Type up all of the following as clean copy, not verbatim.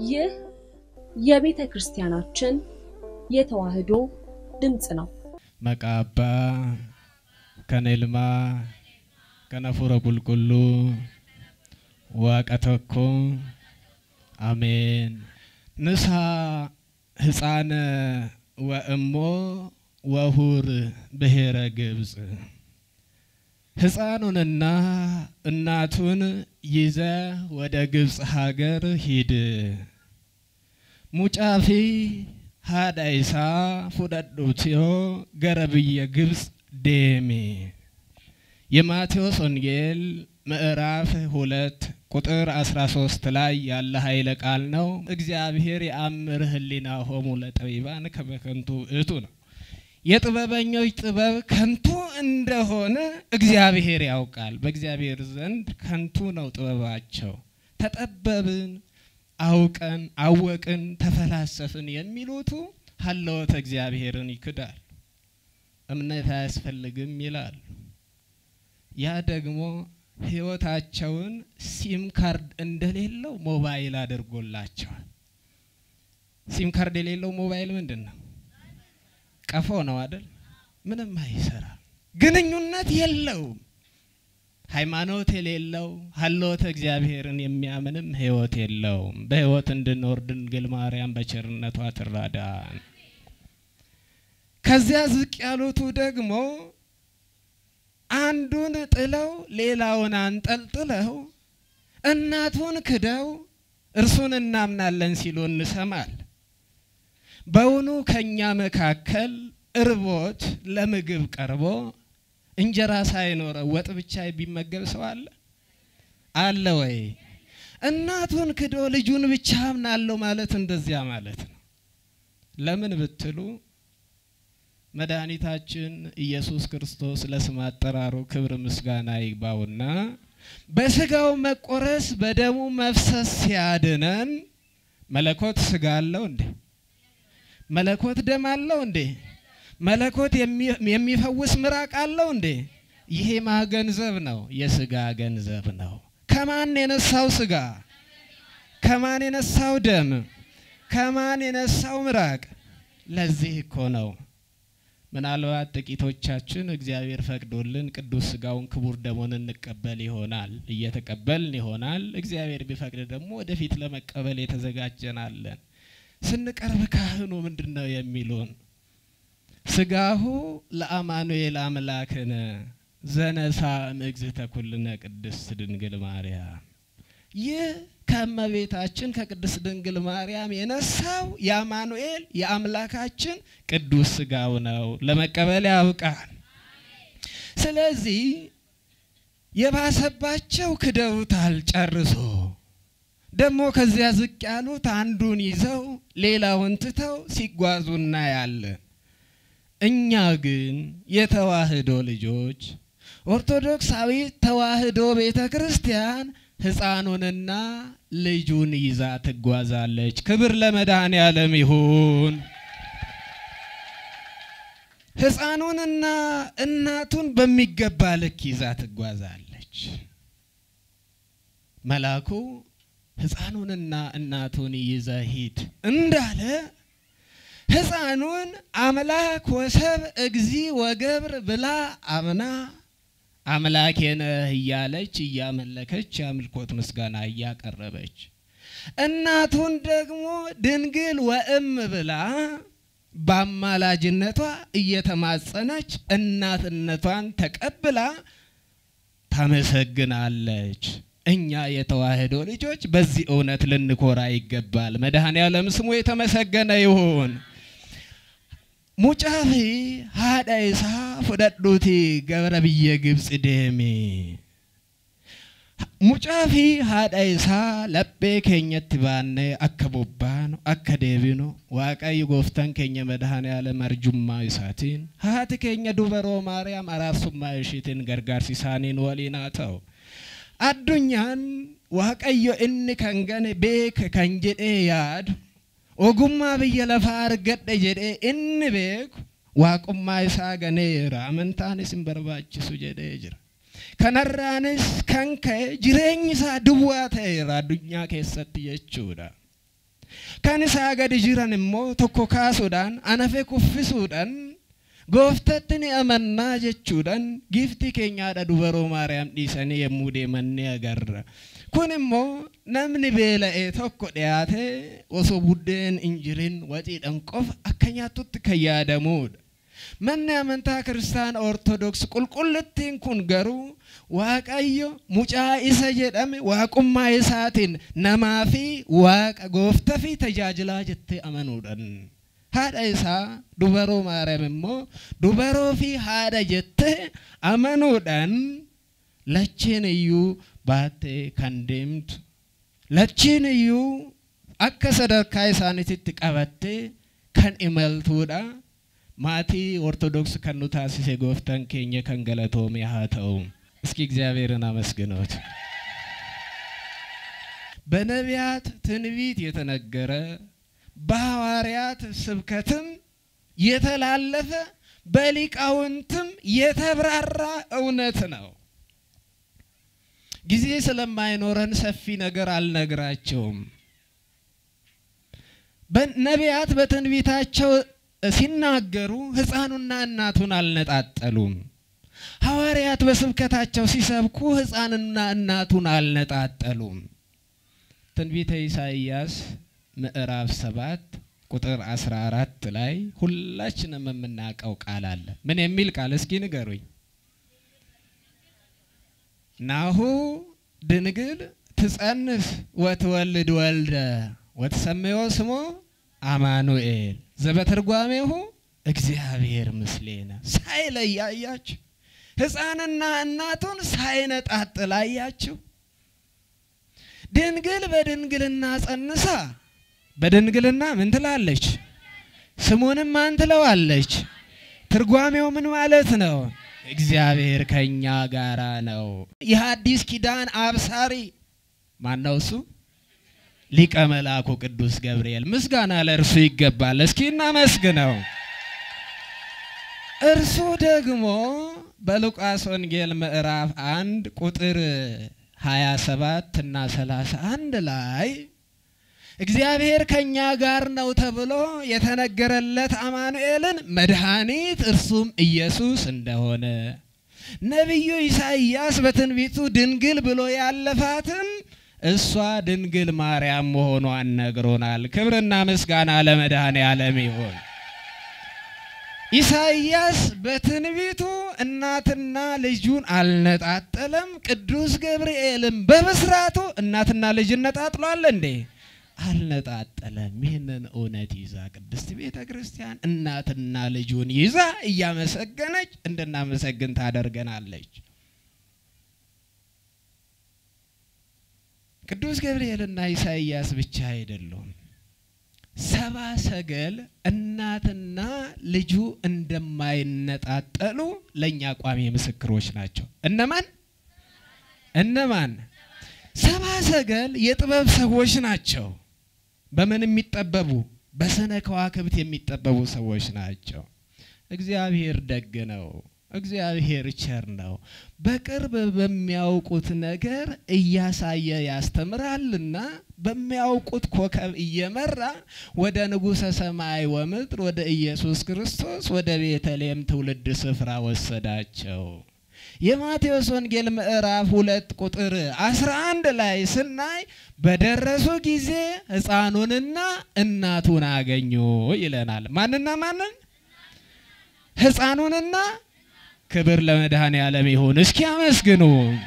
ይህ የቤተ ክርስቲያናችን የተዋህዶ ድምጽ ነው። መቃባ ከነልማ ከነፉረ ቁልቁሉ ዋቀተኮ አሜን። ንሳ ሕፃነ ወእሞ ወሁር ብሔረ ግብጽ ሕፃኑንና እናቱን ይዘ ወደ ግብጽ ሀገር ሂድ። ሙጫፊ ሃዳይሳ ፉደዱትዮ ገረብየ ግብጽ ዴሜ። የማቴዎስ ወንጌል ምዕራፍ 2 ቁጥር 13 ላይ ያለ ኃይለ ቃል ነው። እግዚአብሔር ያምር ህሊና ሆሙ ለጠቢባን ከበከንቱ እቱ ነው። የጥበበኞች ጥበብ ከንቱ እንደሆነ እግዚአብሔር ያውቃል። በእግዚአብሔር ዘንድ ከንቱ ነው ጥበባቸው። ተጠበብን፣ አውቀን፣ አወቅን፣ ተፈላሰፍን የሚሉቱ ሀለወተ እግዚአብሔርን ይክዳል። እምነት አያስፈልግም ይላል። ያ ደግሞ ህይወታቸውን ሲም ካርድ እንደሌለው ሞባይል አድርጎላቸዋል። ሲም ካርድ የሌለው ሞባይል ምንድነው? ቀፎ ነው አይደል? ምንም አይሰራ፣ ግንኙነት የለውም። ሃይማኖት የሌለው ሀለወተ እግዚአብሔርን የሚያምንም ህይወት የለውም። በህይወት እንድንኖር ድንግል ማርያም በቸርነቷ ትራዳን። ከዚያ ዝቅ ያሉቱ ደግሞ አንዱን ጥለው ሌላውን አንጠልጥለው እናቱን ክደው እርሱን እናምናለን ሲሉ እንሰማል። በውኑ ከኛ መካከል እርቦት ለምግብ ቀርቦ እንጀራ ሳይኖረው ወጥ ብቻ ቢመገብ ሰው አለ ወይ? እናቱን ክዶ ልጁን ብቻ አምናለሁ ማለት እንደዚያ ማለት ነው። ለምን ብትሉ መድኃኒታችን ኢየሱስ ክርስቶስ ለስም አጠራሩ ክብር ምስጋና ይግባውና በስጋው መቆረስ በደሙ መፍሰስ ሲያድነን መለኮት ስጋ አለው እንዴ? መለኮት ደም አለው እንዴ? መለኮት የሚፈውስ ምራቅ አለው እንዴ? ይሄ ማገንዘብ ነው፣ የስጋ ገንዘብ ነው። ከማን የነሳው ስጋ? ከማን የነሳው ደም? ከማን የነሳው ምራቅ? ለዚህ እኮ ነው ምናልባት ጥቂቶቻችን እግዚአብሔር ፈቅዶልን ቅዱስ ስጋውን ክቡር ደሙን እንቀበል ይሆናል፣ እየተቀበልን ይሆናል። እግዚአብሔር ቢፈቅድ ደግሞ ወደፊት ለመቀበል የተዘጋጀናለን። ስንቀርብ ካህኑ ምንድነው የሚሉን? ስጋሁ ለአማኑኤል አምላክነ ዘነሳ እግዝእተ ኩልነ ቅድስት ድንግል ማርያም። ይህ ከመቤታችን ከቅድስት ድንግል ማርያም የነሳው የአማኑኤል የአምላካችን ቅዱስ ስጋው ነው። ለመቀበል ያብቃን። ስለዚህ የባሰባቸው ክደውታል ጨርሶ። ደግሞ ከዚያ ዝቅ ያሉት አንዱን ይዘው ሌላውን ትተው ሲጓዙ እናያለን። እኛ ግን የተዋህዶ ልጆች ኦርቶዶክሳዊ ተዋህዶ ቤተክርስቲያን ሕፃኑንና ልጁን ይዛ ትጓዛለች። ክብር ለመድኃኔዓለም ይሁን። ሕፃኑንና እናቱን በሚገባ ልክ ይዛ ትጓዛለች። መላኩ ሕፃኑንና እናቱን ይዘ ሂድ እንዳለ ሕፃኑን አምላክ ወሰብ እግዚ ወገብር ብላ አምና አምላኬ ነህ እያለች እያመለከች የአምልኮት ምስጋና እያቀረበች፣ እናቱን ደግሞ ድንግል ወእም ብላ በአማላጅነቷ እየተማጸነች እናትነቷን ተቀብላ ታመሰግናለች። እኛ የተዋህዶ ልጆች በዚህ እውነት ልንኮራ ይገባል። መድኃኔዓለም ስሙ የተመሰገነ ይሁን። ሙጫፊ ሃዳይሳ ፉደዱቲ ገረብየ ግብጽ ዴሜ። ሙጫፊ ሃዳይሳ ለቤ ኬኘት ባነ አከቦባን አከዴቢኖ ዋቀይ ጎፍተን ኬኘ መድኃኔዓለም አርጁማ ይሳቲን ሃት ኬኘ ዱበሮ ማርያም አራርሱማ ይሽቲን ገርጋርሲሳኒን ወሊናተው አዱኛን ዋቀዮ እን ከንገነ ቤክ ከንጀዴ ያድ ኦጉማ በየለፋ አርገደ ጀዴ እን ቤክ ዋቁማ ይሳገኔራ አመንታንስ እንበርባችሱ ጀዴ ጅራ ከነራንስ ከንከ ጅሬኝሳ ድዋቴራ አዱኛ ከሰት የቹዳ kan isaa gadi jiran immoo tokko kaasuudhaan anafe kuffisuudhaan gooftatti ni amannaa jechuudhaan gifti keenyaadha dubaroo Maariyaam dhiisanii yemmuu deemanii agarra. kun immoo namni beela'ee tokko dhiyaate osoo buddeen injirin waciidhaan qofa akka nyaatutti kan yaadamuudha. manni amantaa Kiristaana Ortodoks qulqullittiin kun garuu Waaqayyo mucaa isa jedhame waaqummaa isaatiin namaa fi waaqa gooftaa fi tajaajilaa jettee amanuudhaan haadha isaa dubaroo Maariyaam immoo dubaroo fi haadha jettee amanuudhaan lacheen iyyuu baattee kan deemtu lacheen iyyuu akka sadarkaa isaaniitti qabattee kan imaltuudha. maatii Ortodoks kan nu taasise gooftaan keenya kan galatoome haa ta'u. እስኪ እግዚአብሔርን አመስግኑት። በነቢያት ትንቢት የተነገረ በሐዋርያት ስብከትም የተላለፈ በሊቃውንትም የተብራራ እውነት ነው። ጊዜ ስለማይኖረን ሰፊ ነገር አልነግራቸውም። በነቢያት በትንቢታቸው ሲናገሩ ሕፃኑና እናቱን አልነጣጠሉም። ሐዋርያት በስብከታቸው ሲሰብኩ ሕፃንና እናቱን አልነጣጠሉም። ትንቢተ ኢሳይያስ ምዕራፍ 7 ቁጥር 14 ላይ ሁላችንም የምናውቀው ቃል አለ። ምን የሚል ቃል እስኪ ንገሩኝ? ናሁ ድንግል ትጸንስ ወትወልድ ወልደ ወትሰምዮ ስሞ አማኑኤል ዘበትርጓሜሁ እግዚአብሔር ምስሌነ ሳይለያያችሁ ሕፃንና እናቱን ሳይነጣጥል አያችሁ። ድንግል በድንግልና ጸንሳ በድንግልና ምን ትላለች? ስሙንም ማን ትለዋለች? ትርጓሜው ምን ማለት ነው? እግዚአብሔር ከኛ ጋራ ነው። የሐዲስ ኪዳን አብሳሪ ማን ነው እሱ? ሊቀ መላኩ ቅዱስ ገብርኤል። ምስጋና ለእርሱ ይገባል። እስኪ እናመስግነው። እርሱ ደግሞ በሉቃስ ወንጌል ምዕራፍ 1 ቁጥር 27 እና 31 ላይ እግዚአብሔር ከኛ ጋር ነው ተብሎ የተነገረለት አማኑኤልን መድኃኒት እርሱም ኢየሱስ እንደሆነ ነብዩ ኢሳይያስ በትንቢቱ ድንግል ብሎ ያለፋትን እሷ ድንግል ማርያም መሆኗን ነግሮናል። ክብርና ምስጋና ለመድኃኔዓለም ይሁን። ኢሳይያስ በትንቢቱ እናትና ልጁን አልነጣጠለም። ቅዱስ ገብርኤልም በብስራቱ እናትና ልጅን ነጣጥሏል እንዴ? አልነጣጠለም። ይህንን እውነት ይዛ ቅድስት ቤተ ክርስቲያን እናትና ልጁን ይዛ እያመሰገነች እንድናመሰግን ታደርገናለች። ቅዱስ ገብርኤልና ኢሳይያስ ብቻ አይደሉም። ሰባ ሰገል እናትና ልጁ እንደማይነጣጠሉ ለኛ ቋሚ ምስክሮች ናቸው። እነማን? ሰባ ሰገል የጥበብ ሰዎች ናቸው። በምን የሚጠበቡ? በስነ ከዋክብት የሚጠበቡ ሰዎች ናቸው። እግዚአብሔር ደግ ነው። እግዚአብሔር ቸር ነው። በቅርብ በሚያውቁት ነገር እያሳየ ያስተምራልና በሚያውቁት ኮከብ እየመራ ወደ ንጉሠ ሰማይ ወምድር ወደ ኢየሱስ ክርስቶስ ወደ ቤተልሔም ትውልድ ስፍራ ወሰዳቸው። የማቴዎስ ወንጌል ምዕራፍ 2 ቁጥር 11 ላይ ስናይ በደረሱ ጊዜ ሕፃኑንና እናቱን አገኙ ይለናል። ማንና ማንን? ሕፃኑንና ክብር ለመድኃኔዓለም ይሁን። እስኪ አመስግኑ።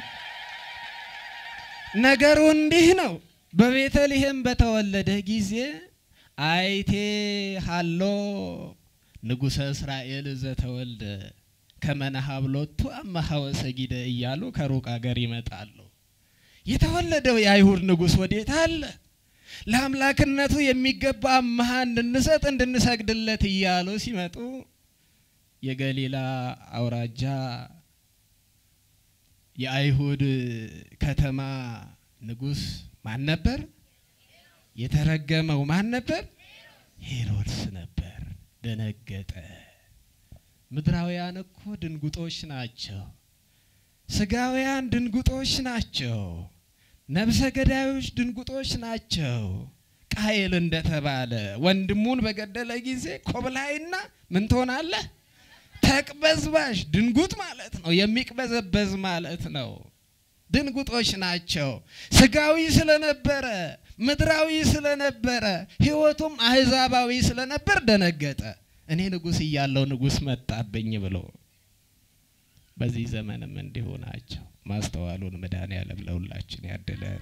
ነገሩ እንዲህ ነው። በቤተልሔም በተወለደ ጊዜ አይቴ ሃሎ ንጉሠ እስራኤል ዘተወልደ ከመናሃብሎቱ አማሃወ ሰጊደ እያሉ ከሩቅ አገር ይመጣሉ። የተወለደው የአይሁድ ንጉሥ ወዴት አለ? ለአምላክነቱ የሚገባ አማሃ እንድንሰጥ እንድንሰግድለት እያሉ ሲመጡ የገሊላ አውራጃ የአይሁድ ከተማ ንጉሥ ማን ነበር? የተረገመው ማን ነበር? ሄሮድስ ነበር። ደነገጠ። ምድራውያን እኮ ድንጉጦች ናቸው። ስጋውያን ድንጉጦች ናቸው። ነፍሰ ገዳዮች ድንጉጦች ናቸው። ቃየል እንደተባለ ወንድሙን በገደለ ጊዜ ኮብላይና ምን ትሆናለህ ተቅበዝባዥ ድንጉጥ ማለት ነው የሚቅበዘበዝ ማለት ነው ድንጉጦች ናቸው ስጋዊ ስለነበረ ምድራዊ ስለነበረ ህይወቱም አህዛባዊ ስለነበር ደነገጠ እኔ ንጉስ ይያለው ንጉስ መጣብኝ ብሎ በዚህ ዘመንም እንዲሁ ናቸው ማስተዋሉን መድኃኔዓለም ለሁላችን ያድለን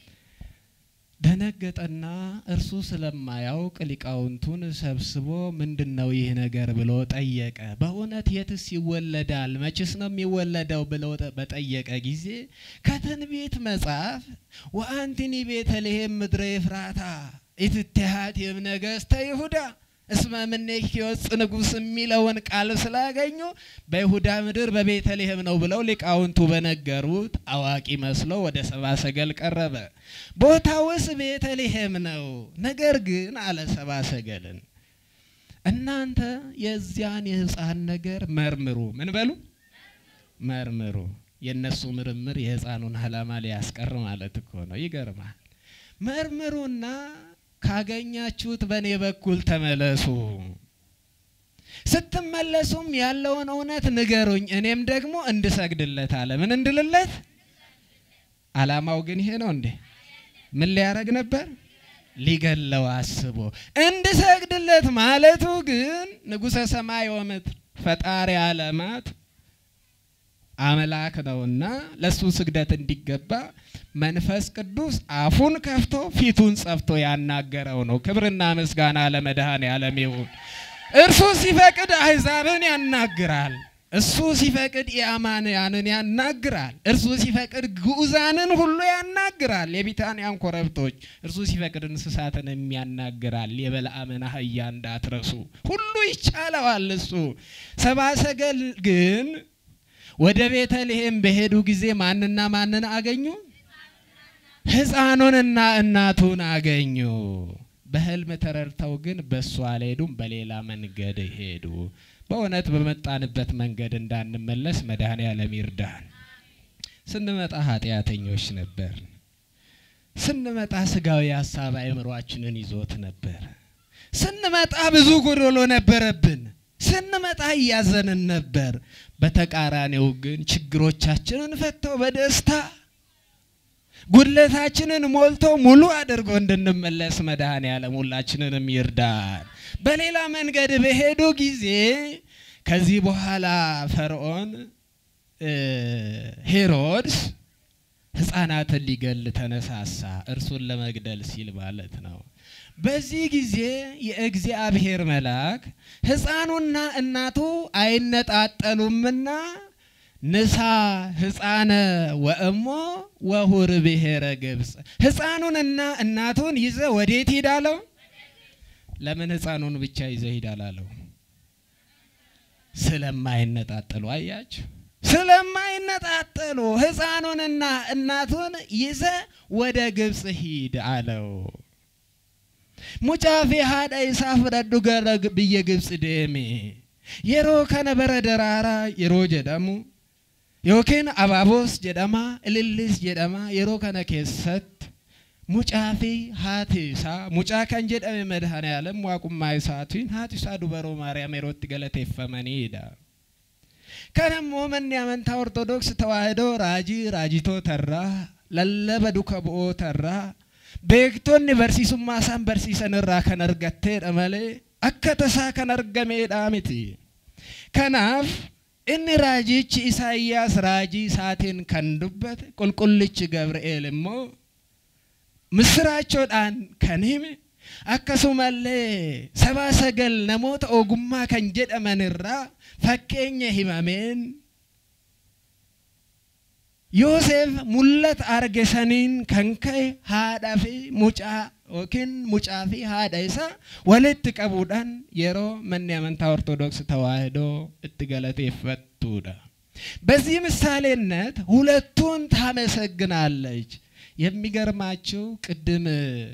ደነገጠና እርሱ ስለማያውቅ ሊቃውንቱን ሰብስቦ ምንድነው ይህ ነገር ብሎ ጠየቀ በእውነት የትስ ይወለዳል መችስ ነው የሚወለደው ብሎ በጠየቀ ጊዜ ከትንቢት መጽሐፍ ወአንቲኒ ቤተልሔም ምድረ ኤፍራታ ኢትትሃት የነገሥተ ይሁዳ እስመ ምኔኪ ይወፅእ ንጉስ የሚለውን ቃል ስላገኙ በይሁዳ ምድር በቤተልሔም ነው ብለው ሊቃውንቱ በነገሩት አዋቂ መስሎ ወደ ሰብአ ሰገል ቀረበ ቦታውስ ቤተልሔም ነው ነገር ግን አለ ሰብአ ሰገልን እናንተ የዚያን የሕፃን ነገር መርምሩ ምን በሉ መርምሩ የነሱ ምርምር የሕፃኑን ዓላማ ሊያስቀር ማለት እኮ ነው ይገርማል መርምሩና ካገኛችሁት በኔ በኩል ተመለሱ ስትመለሱም ያለውን እውነት ንገሩኝ እኔም ደግሞ እንድሰግድለት አለ ምን እንድልለት ዓላማው ግን ይሄ ነው እንዴ ምን ሊያረግ ነበር ሊገለው አስቦ እንድሰግድለት ማለቱ ግን ንጉሠ ሰማይ ወምድር ፈጣሪ ዓለማት አምላክ ነውና ለሱ ስግደት እንዲገባ መንፈስ ቅዱስ አፉን ከፍቶ ፊቱን ጸፍቶ ያናገረው ነው ክብርና ምስጋና ለመድኃኔዓለም ይሁን እርሱ ሲፈቅድ አሕዛብን ያናግራል እሱ ሲፈቅድ ያማንያንን ያናግራል እርሱ ሲፈቅድ ግዑዛንን ሁሉ ያናግራል የቢታንያን ኮረብቶች እርሱ ሲፈቅድ እንስሳትን የሚያናግራል የበለዓምን አህያ እንዳትረሱ ሁሉ ይቻለዋል እሱ ሰብአ ሰገል ግን ወደ ቤተልሔም በሄዱ ጊዜ ማንና ማንን አገኙ ሕፃኑንና እናቱን አገኙ በህልም ተረድተው ግን በሱ አልሄዱም በሌላ መንገድ ሄዱ በእውነት በመጣንበት መንገድ እንዳንመለስ መድኃኔዓለም ይርዳን ስንመጣ ኃጢአተኞች ነበር ስንመጣ ስጋዊ ሐሳብ አእምሮአችንን ይዞት ነበር ስንመጣ ብዙ ጎዶሎ ነበረብን ስንመጣ ያዘንን ነበር በተቃራኒው ግን ችግሮቻችንን ፈተው በደስታ ጉድለታችንን ሞልቶ ሙሉ አድርጎ እንድንመለስ መድኃኔዓለም ሁላችንንም ይርዳን በሌላ መንገድ በሄዱ ጊዜ ከዚህ በኋላ ፈርዖን ሄሮድስ ሕፃናትን ሊገል ተነሳሳ እርሱን ለመግደል ሲል ማለት ነው በዚህ ጊዜ የእግዚአብሔር መልአክ ሕፃኑና እናቱ አይነጣጠሉምና ንሳ ሕፃነ ወእሞ ወሁር ብሔረ ግብጽ ሕፃኑንና እናቱን ይዘ ወዴት ሄዳለው ለምን ሕፃኑን ብቻ ይዘ ሄዳላለው ስለማይነጣጠሉ አያችሁ ስለማይነጣጠሉ ሕፃኑንና እናቱን ይዘ ወደ ግብጽ ሂድ አለው ሙጫፊ ሃዳ ይሳፍረዱ ገረግ በየግብጽ ደሜ የሮ ከነበረ ደራራ የሮ ጀደሙ ዮኬን አባቦስ ጀደማ እልልስ ጀደማ የሮ ከነ ከሰት ሙጫፊ ሃቲሳ ሙጫ ከን ጀደመ መድኃኔዓለም ዋቁማይ ሳቱን ሃቲሳ ዱበሮ ማርያም የሮት ገለቴፈመኒዳ ከነሞ ምን ያመንታ ኦርቶዶክስ ተዋህዶ ራጂቶ ተራ ለለበዱ ከቦ ተራ ቤክቶን በርሲሱማ ሳን በርሲሰንራ ከነርገቴ ደመለ አከተሳ ከነርገሜ ዳሚቲ ከናፍ እን ራጂች ኢሳይያስ ራጂ ሳቴን ከንዱበት ቁልቁልች ገብርኤል እሞ ምስራቸው ዳን ከኒም አከሱመለ ሰብአ ሰገል ነሞት ኦጉማ ከንጀደመንራ ፈከኘ ሂማሜን ዮሴፍ ሙለት አርገሰኒን ከንከይ ሃዳፊ ሙጫ ኦኪን ሙጫፊ ሃዳይሳ ወለት ቀቡዳን የሮ ምን ያመንታ ኦርቶዶክስ ተዋህዶ እትገለቴፈቱዳ በዚህ ምሳሌነት ሁለቱን ታመሰግናለች የሚገርማችሁ ቅድም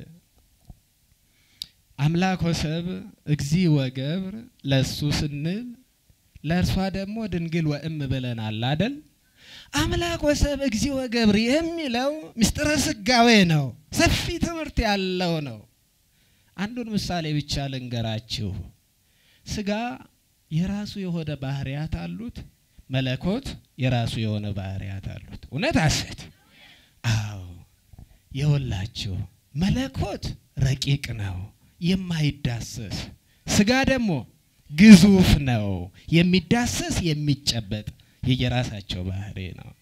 አምላክ ወሰብ እግዚ ወገብር ለሱ ስንል ለርሷ ደግሞ ድንግል ወእም ብለናል አይደል አምላክ ወሰብ እግዚ ወገብር የሚለው ምስጢረ ስጋዌ ነው ሰፊ ትምህርት ያለው ነው አንዱን ምሳሌ ብቻ ልንገራችሁ ስጋ የራሱ የሆነ ባህሪያት አሉት መለኮት የራሱ የሆነ ባህሪያት አሉት እውነት ሐሰት አዎ የወላችሁ መለኮት ረቂቅ ነው የማይዳሰስ ስጋ ደግሞ ግዙፍ ነው የሚዳሰስ የሚጨበጥ የየራሳቸው ባህሪ ነው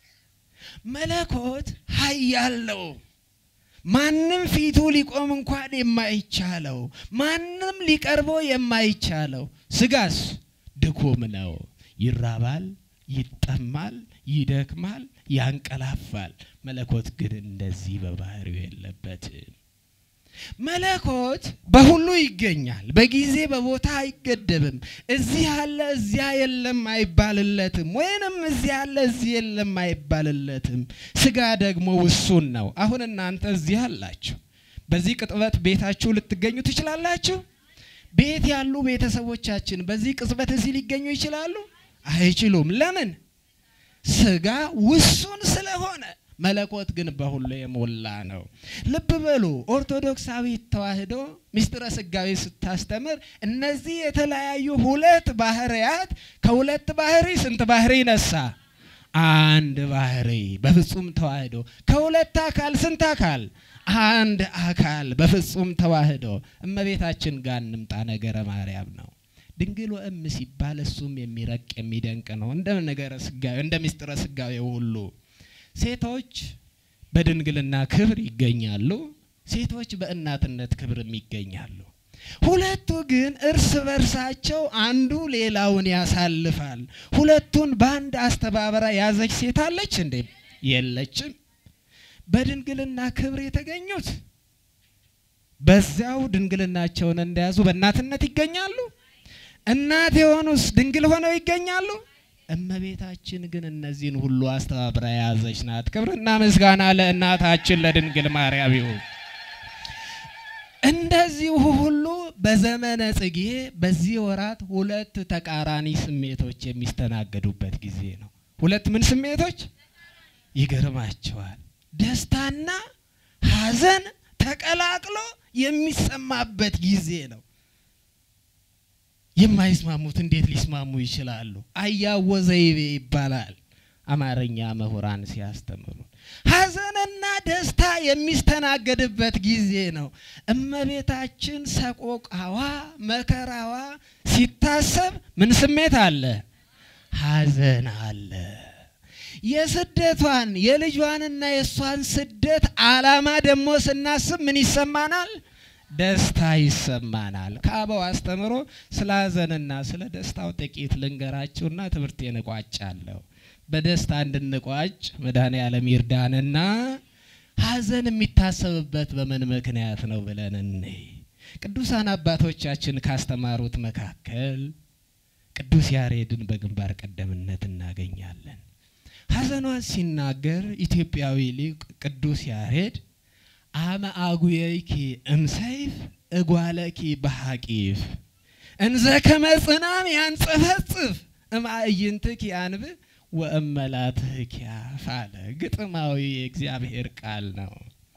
መለኮት ኃያል ነው ማንንም ፊቱ ሊቆም እንኳን የማይቻለው ማንንም ሊቀርበው የማይቻለው ስጋስ ድኩም ነው ይራባል ይጠማል ይደክማል ያንቀላፋል መለኮት ግን እንደዚህ በባህሪው የለበትም መለኮት በሁሉ ይገኛል በጊዜ በቦታ አይገደብም እዚህ አለ እዚያ የለም አይባልለትም ወይንም እዚህ አለ እዚህ የለም አይባልለትም ስጋ ደግሞ ውሱን ነው አሁን እናንተ እዚህ አላችሁ በዚህ ቅጥበት ቤታችሁ ልትገኙ ትችላላችሁ ቤት ያሉ ቤተሰቦቻችን በዚህ ቅጽበት እዚህ ሊገኙ ይችላሉ አይችሉም ለምን ስጋ ውሱን ስለሆነ መለኮት ግን በሁሉ የሞላ ነው ልብ በሉ ኦርቶዶክሳዊ ተዋህዶ ምስጢረ ስጋዌ ስታስተምር እነዚህ የተለያዩ ሁለት ባህሪያት ከሁለት ባህሪ ስንት ባህሪ ነሳ አንድ ባህሪ በፍጹም ተዋህዶ ከሁለት አካል ስንት አካል አንድ አካል በፍጹም ተዋህዶ እመቤታችን ጋር እንምጣ ነገረ ማርያም ነው ድንግል ወእም ሲባል እሱም የሚረቅ የሚደንቅ ነው እንደ ነገረ ስጋዌ እንደ ምስጢረ ስጋዌ ሁሉ ሴቶች በድንግልና ክብር ይገኛሉ ሴቶች በእናትነት ክብርም ይገኛሉ ሁለቱ ግን እርስ በርሳቸው አንዱ ሌላውን ያሳልፋል ሁለቱን ባንድ አስተባበራ ያዘች ሴት አለች እንዴ የለችም በድንግልና ክብር የተገኙት በዛው ድንግልናቸውን እንደያዙ በእናትነት ይገኛሉ እናት የሆኑስ ድንግል ሆነው ይገኛሉ እመቤታችን ግን እነዚህን ሁሉ አስተባብራ ያዘች ናት ክብርና ምስጋና ለእናታችን ለድንግል ማርያም ይሁን እንደዚህ ሁሉ በዘመነ ጽጌ በዚህ ወራት ሁለት ተቃራኒ ስሜቶች የሚስተናገዱበት ጊዜ ነው ሁለት ምን ስሜቶች ይገርማቸዋል ደስታና ሐዘን ተቀላቅሎ የሚሰማበት ጊዜ ነው የማይስማሙት እንዴት ሊስማሙ ይችላሉ አያወዘይቤ ይባላል አማርኛ ምሁራን ሲያስተምሩ ሐዘንና ደስታ የሚስተናገድበት ጊዜ ነው እመቤታችን ሰቆቃዋ መከራዋ ሲታሰብ ምን ስሜት አለ ሐዘን አለ የስደቷን የልጇንና የሷን ስደት ዓላማ ደግሞ ስናስብ ምን ይሰማናል ደስታ ይሰማናል ከአበው አስተምሮ ስለ ሐዘንና ስለ ደስታው ጥቂት ልንገራችሁና ትምህርቴን እቋጫለሁ በደስታ እንድንቋጭ መድኃኔዓለም ይርዳንና ሐዘን የሚታሰብበት በምን ምክንያት ነው ብለን ቅዱሳን አባቶቻችን ካስተማሩት መካከል ቅዱስ ያሬድን በግንባር ቀደምነት እናገኛለን ሐዘኗን ሲናገር ኢትዮጵያዊ ሊቅ ቅዱስ ያሬድ አመ አጉየይኪ እምሰይፍ እጓለኪ በሐቂፍ እንዘ ከመጽናም ያንጸፈጽፍ እማእይንትኪ አንብ ወእመላትኪ አፋለ ግጥማዊ የእግዚአብሔር ቃል ነው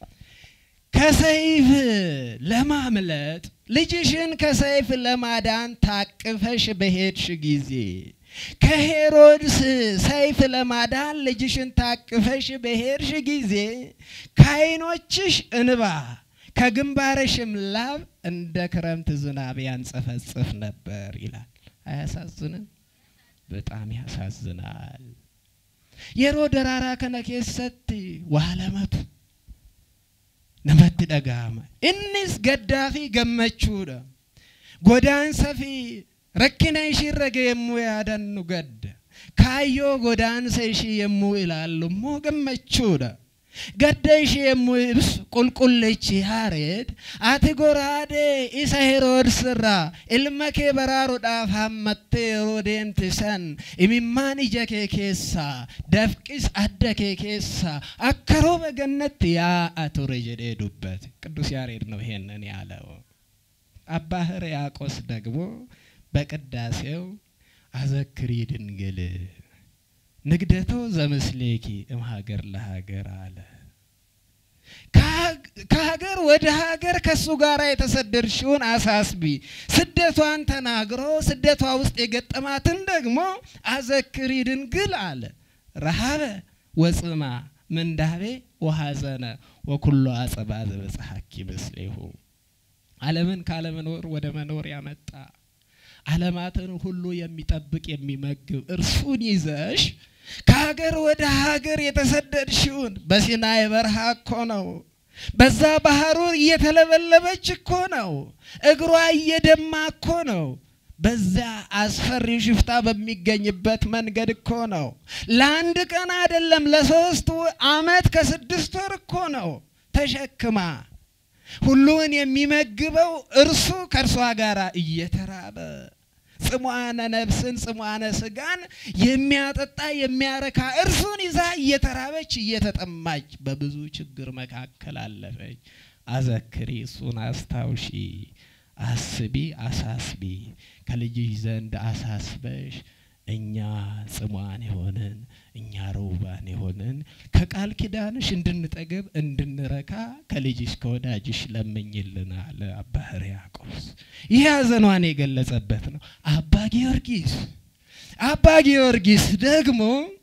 ከሰይፍ ለማምለጥ ልጅሽን ከሰይፍ ለማዳን ታቅፈሽ በሄድሽ ጊዜ ከሄሮድስ ሰይፍ ለማዳን ልጅሽን ታቅፈሽ በሄድሽ ጊዜ ከዓይኖችሽ እንባ ከግንባርሽም ላብ እንደ ክረምት ዝናብ ያንጸፈጽፍ ነበር ይላል አያሳዝንም በጣም ያሳዝናል የሮደራራ ከነከሰት ዋለመቱ ነመት ደጋማ እንስ ገዳፊ ገመቹዳ ጎዳን ሰፊ ረኪነሽ ረገየሙ ያዳኑ ገድ ካዮ ጎዳን ሰይሽ የሙ ይላሉ ሞ ገመቹዳ ገደሽ የሙ ይብስ ቁልቁልች ያሬድ አቲ ጎራዴ ኢሳ ሄሮድስራ ኢልመኬ በራሩ ዳፋመቴ ሮዴንትሰን ኢሚማን ጀኬ ኬሳ ደፍቂስ አደኬ ኬሳ አከሮ በገነት ያ አቱረ ጀዴ ዱበት ቅዱስ ያሬድ ነው ይሄንን ያለው አባ ሕርያቆስ ደግሞ በቅዳሴው አዘክሪ ድንግል ንግደቶ ዘምስሌኪ እምሃገር ለሃገር አለ ከሀገር ወደ ሀገር ከሱ ጋር የተሰደድሽውን አሳስቢ ስደቷን ተናግሮ ስደቷ ውስጥ የገጠማትን ደግሞ አዘክሪ ድንግል አለ ረሃበ ወጽማ ምንዳቤ ወሐዘነ ወኩሉ አጸባዘ በጽሐኪ ምስሌሁ ዓለምን ካለመኖር ወደ መኖር ያመጣ ዓለማትን ሁሉ የሚጠብቅ የሚመግብ እርሱን ይዘሽ ከሀገር ወደ ሀገር የተሰደድሽውን በሲናይ በረሃ እኮ ነው በዛ ባህሩ እየተለበለበች እኮ ነው እግሯ እየደማ እኮ ነው በዛ አስፈሪ ሽፍታ በሚገኝበት መንገድ እኮ ነው ለአንድ ቀን አይደለም ለ3 ዓመት ከ6 ወር እኮ ነው ተሸክማ ሁሉን የሚመግበው እርሱ ከርሷ ጋራ እየተራበ ጽሟነ ነፍስን ጽሟነ ስጋን የሚያጠጣ የሚያረካ እርሱን ይዛ እየተራበች እየተጠማች በብዙ ችግር መካከል አለፈች አዘክሪ እሱን አስታውሺ አስቢ አሳስቢ ከልጅሽ ዘንድ አሳስበሽ እኛ ጽሟን የሆነን እኛ ሩባን የሆነን ከቃል ኪዳንሽ እንድንጠግብ እንድንረካ ከልጅሽ ከወዳጅሽ ለምኝልናል አባ ሕርያቆስ ይህ ሐዘኗን የገለጸበት ነው አባ ጊዮርጊስ ደግሞ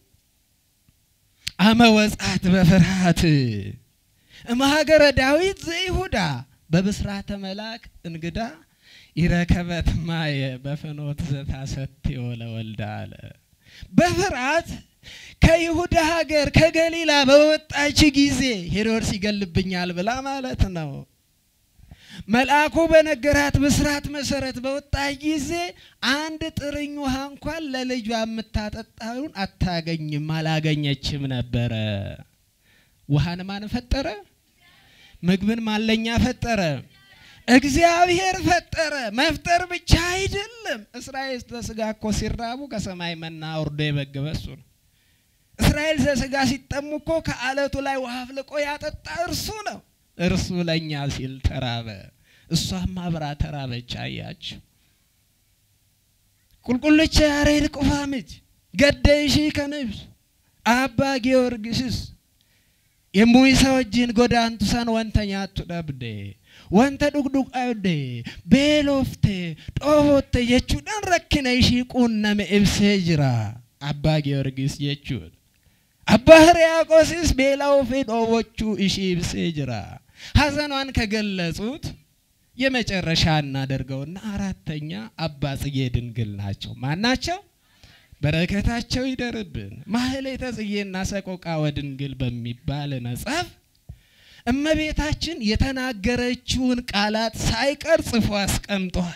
አመወጻት በፍርሃት እማገረ ዳዊት ዘይሁዳ በብስራተ መልአክ እንግዳ ይረከበት ማየ በፍኖት ዘታሰት ወለወልዳ አለ በፍርሃት ከይሁዳ ሀገር ከገሊላ በወጣች ጊዜ ሄሮድስ ይገልብኛል ብላ ማለት ነው መልአኩ በነገራት ብስራት መሰረት በወጣች ጊዜ አንድ ጥርኝ ውሃ እንኳን ለልጇ የምታጠጣውን አታገኝም አላገኘችም ነበር ውሃን ማን ፈጠረ ምግብን ማለኛ ፈጠረ እግዚአብሔር ፈጠረ መፍጠር ብቻ አይደለም እስራኤል ተስጋ እኮ ሲራቡ ከሰማይ መና ወርዶ የበገበሱ ነው እስራኤል ተስጋ ሲጠሙ እኮ ከአለቱ ላይ ውሃ ፍልቆ ያጠጣ እርሱ ነው እርሱ ለኛ ሲል ተራበ እሷም አብራ ተራበች አያች ቁልቁልቻ ያሬድ ቁፋምት ገደይሺ ከነብስ አባ ጊዮርጊስስ የሙይሳውጂን ጎዳንቱሳን ወንተኛቱ ደብዴ ወንተ ዱግዱግ አይደ ቤሎፍቴ ጦሆቴ የቹዳን ረክነይሺ ቁነመ ኢብሴጅራ አባ ጊዮርጊስ የቹድ አባ ሕርያቆስስ ቤላው ፌዶዎቹ እሺ ኢብሴጅራ ሐዘኗን ከገለጹት የመጨረሻ እናደርገውና አራተኛ አባ ጽጌ ድንግል ናቸው ማናቸው በረከታቸው ይደርብን ማህሌተ ጽጌና ሰቆቃ ወድንግል በሚባል መጽሐፍ እመቤታችን የተናገረችውን ቃላት ሳይቀር ጽፎ አስቀምጧል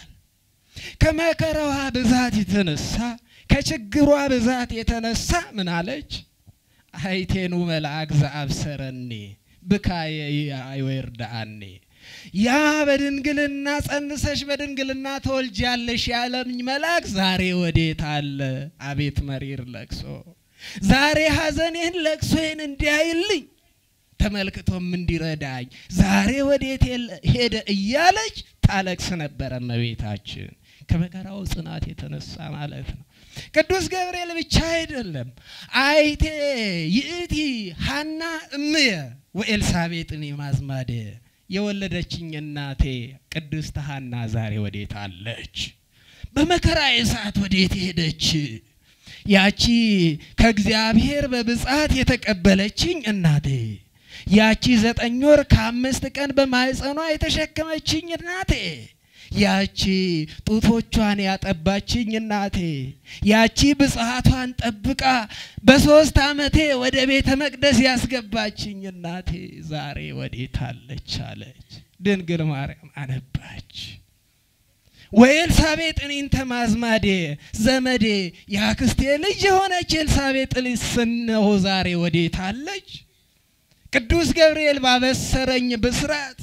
ከመከራዋ ብዛት የተነሳ ከችግሯ ብዛት የተነሳ ምን አለች አይቴኑ መልአክ ዘአብሰረኒ ብካየ አይወርዳአኒ ያ በድንግልና ጸንሰሽ በድንግልና ተወልጃለሽ ያለኝ መልአክ ዛሬ ወዴት አለ አቤት መሪር ለቅሶ ዛሬ ሐዘኔን ለቅሶዬን እንዲያይልኝ ተመልክቶም እንዲረዳኝ ዛሬ ወዴት ሄደ እያለች ታለቅስ ነበር እመቤታችን ከመከራው ጽናት የተነሳ ማለት ነው ቅዱስ ገብርኤል ብቻ አይደለም አይቴ ይእቲ ሐና እምየ ወኤልሳቤጥን ማዝማደ የወለደችኝ እናቴ ቅድስት ሐና ዛሬ ወዴት አለች በመከራዬ ሰዓት ወዴት ሄደች ያቺ ከእግዚአብሔር በብጻት የተቀበለችኝ እናቴ ያቺ 9 ወር ከ5 ቀን በማህፀኗ የተሸከመችኝ እናቴ ያቺ ጡቶቿን ያጠባችኝ እናቴ ያቺ ብጽሃቷን ጠብቃ በ3 ዓመቴ ወደ ቤተ መቅደስ ያስገባችኝ እናቴ ዛሬ ወዴት አለች አለች ድንግል ማርያም አነባች ወኤልሳቤጥ እንተ ማዝማዴ ዘመዴ ያክስቴ ልጅ የሆነች ኤልሳቤጥ ልስነው ዛሬ ወዴት አለች ቅዱስ ገብርኤል ባበሰረኝ ብስራት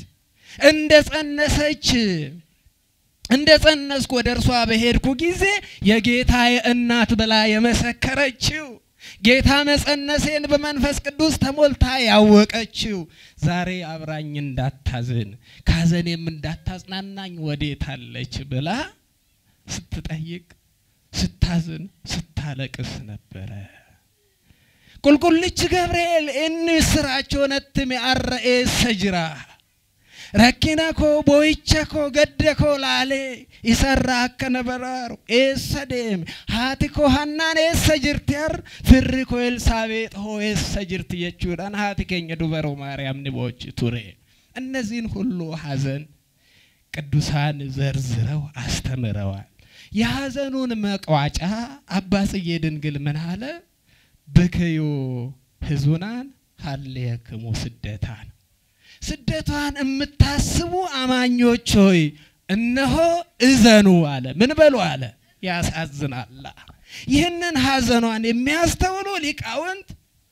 እንደ ጸነስኩ ወደ እርሷ በሄድኩ ጊዜ የጌታዬ እናት ብላ የመሰከረችው ጌታ መጸነሴን በመንፈስ ቅዱስ ተሞልታ ያወቀችው ዛሬ አብራኝ እንዳታዝን ካዘኔም እንዳታጽናናኝ ወዴት አለች ብላ ስትጠይቅ ስታዝን ስታለቅስ ነበር ቁልቁልች ገብርኤል እንስራች gammachonatti mi'arra eessa jira rakkina koo boo'icha koo gadda koo laalee isarraa akkana baraaru eessa deeme haati koo Hannaan eessa jirti firri koo Elsaabeex hoo eessa jirti jechuudhaan haati keenya dubaroo Maariyaam ni boochi ture እነዚህን ሁሉ ሐዘን ቅዱሳን ዘርዝረው አስተምረዋል የሐዘኑን መቋጫ አባ ጽጌ ድንግል ምን አለ በከዮ ህዙናን ሐሌክሙ ስደታን ስደቷን እምታስቡ አማኞች ሆይ እነሆ እዘኑ አለ ምን በሉ አለ ያሳዝናል ይህንን ሐዘኗን የሚያስተውሉ ሊቃውንት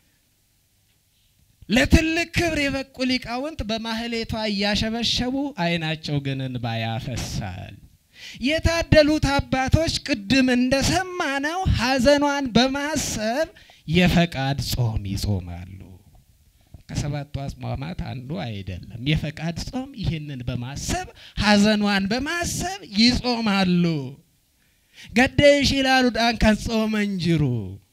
ለትልቅ ክብር የበቁ ሊቃውንት በማህሌቷ ያሸበሸቡ አይናቸው ግን እንባ ያፈሳል የታደሉት አባቶች ቅድም እንደሰማነው ሐዘኗን በማሰብ የፈቃድ ጾም ይጾማሉ ከሰባቱ አጽዋማት አንዱ አይደለም የፈቃድ ጾም ይሄንን በማሰብ ሐዘኗን በማሰብ ይጾማሉ ገደሽ ይላሉ ዳንከን ጾመንጅሩ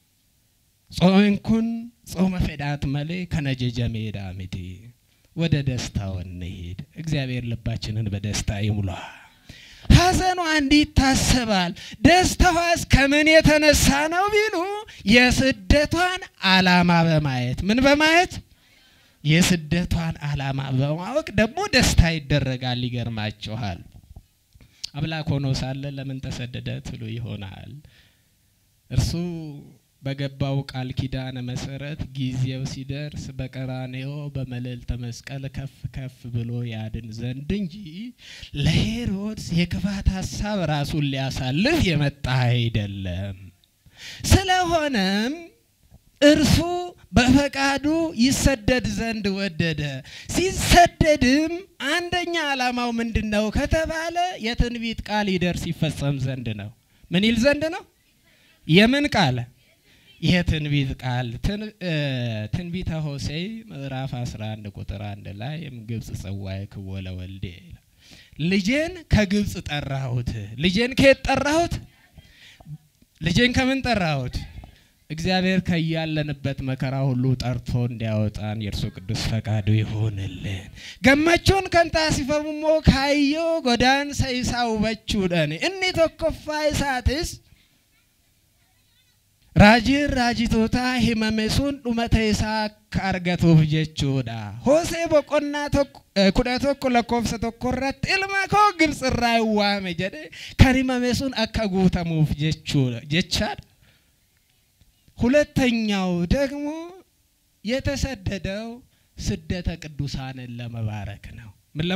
ጾምንኩን ጾመ ፈዳት መለ ከነጀጀ ሜዳ ምቲ ወደ ደስታው እንሂድ እግዚአብሔር ልባችንን በደስታ ይሙላ ሐዘኗ እንዲታሰባል ደስታዋስ ከምን የተነሳ ነው ቢሉ የስደቷን ዓላማ በማየት ምን በማየት የስደቷን ዓላማ በማወቅ ደግሞ ደስታ ይደረጋል ይገርማችኋል አምላክ ሆኖ ሳለ ለምን ተሰደደ ትሉ ይሆናል እርሱ በገባው ቃል ኪዳን መሰረት ጊዜው ሲደርስ በቀራንዮ በመለልተ መስቀል ከፍ ከፍ ብሎ ያድን ዘንድ እንጂ ለሄሮድስ የክፋት ሐሳብ ራሱን ሊያሳልፍ የመጣ አይደለም ስለሆነም እርሱ በፈቃዱ ይሰደድ ዘንድ ወደደ ሲሰደድም አንደኛ ዓላማው ምንድነው ከተባለ የትንቢት ቃል ይደርስ ይፈጸም ዘንድ ነው ምን ይል ዘንድ ነው የምን ቃል የትንቢት ቃል ትንቢተ ሆሴዕ ምዕራፍ 11 ቁጥር 1 ላይ ግብጽ ጸዋይ ከወለ ወልዴ ልጄን ከግብጽ ጠራሁት ልጄን ከየት ጠራሁት ልጄን ከምን ጠራሁት እግዚአብሔር ከያለንበት መከራ ሁሉ ጠርቶ እንዲያወጣን የእርሱ ቅዱስ ፈቃዱ ይሁንልን ገመቹን ከንታሲፈሙሞ ካዮ ጎዳን ሰይሳው በቹደኔ እኒ ተከፋይ ሳትስ ራጂር ራጂቶታ ሂመሜሱን ዱመተይሳ ካርገቱፍ ጀቹዳ ሆሴ በቆና ኩዳቶኩ ለኮፍሰ ተኮረት ኢልማኮ ግብጽ ራይዋሜ ጀደ ከሪመሜሱን አካጉተሙፍ ጀቻድ ሁለተኛው ደግሞ የተሰደደው ስደተ ቅዱሳንን ለመባረክ ነው ምን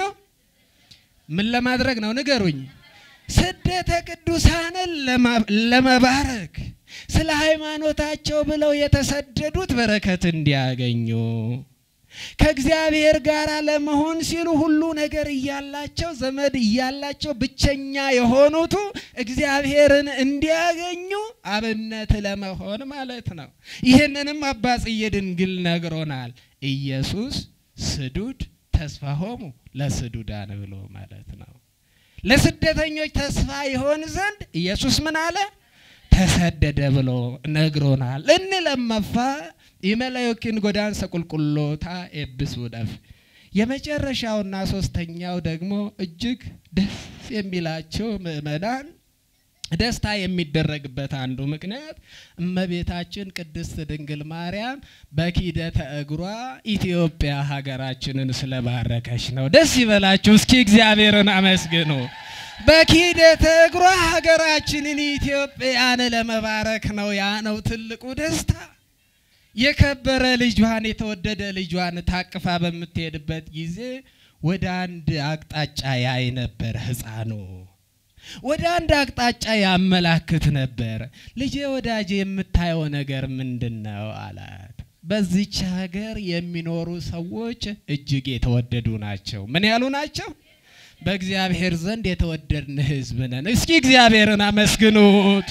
ለማድረግ ነው ንገሩኝ ስደተ ቅዱሳንን ለመባረክ ስለ ሃይማኖታቸው ብለው የተሰደዱት በረከት እንዲያገኙ ከእግዚአብሔር ጋር ለመሆን ሲሉ ሁሉ ነገር ይያላቸው ዘመድ ይያላቸው ብቸኛ የሆኑት እግዚአብሔርን እንዲያገኙ አብነት ለመሆን ማለት ነው ይሄንንም አባ ጽጌ ድንግል ነግሮናል ኢየሱስ ስዱድ ተስፋሆሙ ለስዱዳን ብሎ ማለት ነው ለስደተኞች ተስፋ ይሆን ዘንድ ኢየሱስ ምን አለ ተሰደደ ብሎ ነግሮናል እንለማፋ ይመላዮኪን ጎዳን ሰቁልቁሎታ ኤብሱዳፍ የመጨረሻውና ሶስተኛው ደግሞ እጅግ ደስ የሚላቸው ምዕመናን ደስታ የሚደረግበት አንዱ ምክንያት እመቤታችን ቅድስት ድንግል ማርያም በኪደተ እግሯ ኢትዮጵያ ሀገራችንን ስለባረከች ነው ደስ ይበላችሁ እስኪ እግዚአብሔርን አመስግኑ በኪደተ እግሯ ሀገራችንን ኢትዮጵያን ለመባረክ ነው ያ ነው ትልቁ ደስታ የከበረ ልጇን የተወደደ ልጇን ታቅፋ በመትሄድበት ጊዜ ወደ አንድ አቅጣጫ ያይ ነበር ህፃኑ ወደ አንድ አቅጣጫ ያመላክት ነበር ልጄ ወዳጄ የምታየው ነገር ምንድነው አላት በዚህች ሀገር የሚኖሩ ሰዎች እጅግ የተወደዱ ናቸው ምን ያሉ ናቸው በእግዚአብሔር ዘንድ የተወደድን ህዝብ ነን እስኪ እግዚአብሔርን አመስግኑት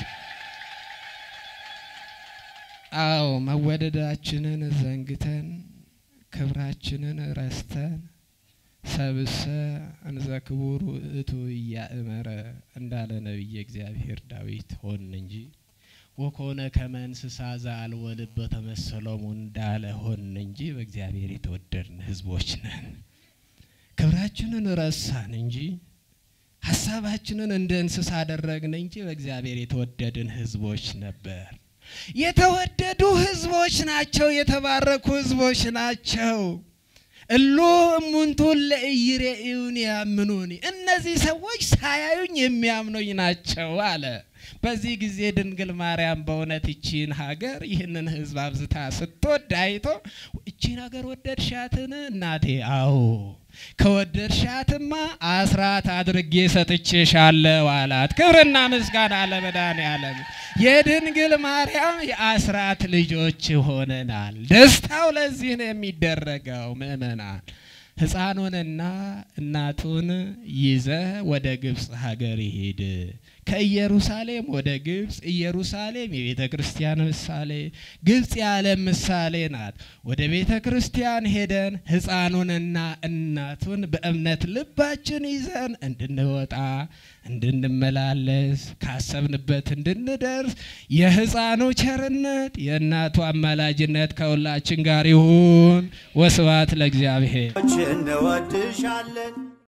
አው መወደዳችንን ዘንግተን ክብራችንን ረስተን ሰብሰ እንዘ ክቡር እቱ ያእመረ እንዳለ ነብይ እግዚአብሔር ዳዊት ሆን እንጂ ወኮነ ከመንስሳ ዘአልወልድ በተመሰሎሙ እንዳለ ሆን እንጂ በእግዚአብሔር የተወደድን ህዝቦች ነን። ክብራችንን ረሳን እንጂ ሐሳባችንን እንደ እንስሳ አደረግን እንጂ በእግዚአብሔር የተወደድን ህዝቦች ነበር። የተወደዱ ህዝቦች ናቸው። የተባረኩ ህዝቦች ናቸው። እሎ እሙንቱ ለኢይሬኡኒ ያምኑኒ እነዚህ ሰዎች ሳያዩኝ የሚያምኑኝ ናቸው አለ። በዚህ ጊዜ ድንግል ማርያም በእውነት እቺን ሀገር ይህንን ህዝብ አብዝታ ስትወድ አይቶ እቺን ሀገር ወደድሻትን እናቴ? አዎ ከወደድሻትማ አስራት አድርጌ ሰጥቼሻለሁ አላት። ክብርና ምስጋና ለመድኃኔዓለም። የድንግል ማርያም የአስራት ልጆች ሆነናል። ደስታው ለዚህ ነው የሚደረገው። ምእመናን ሕፃኑንና እናቱን ይዘ ወደ ግብጽ ሀገር ይሄድ። ከኢየሩሳሌም ወደ ግብጽ፣ ኢየሩሳሌም የቤተ ክርስቲያን ምሳሌ፣ ግብጽ የዓለም ምሳሌ ናት። ወደ ቤተ ክርስቲያን ሄደን ሕፃኑንና እናቱን በእምነት ልባችን ይዘን እንድንወጣ እንድንመላለስ ካሰብንበት እንድንደርስ የሕፃኑ ቸርነት የእናቱ አማላጅነት ከሁላችን ጋር ይሁን። ወስብሐት ለእግዚአብሔር።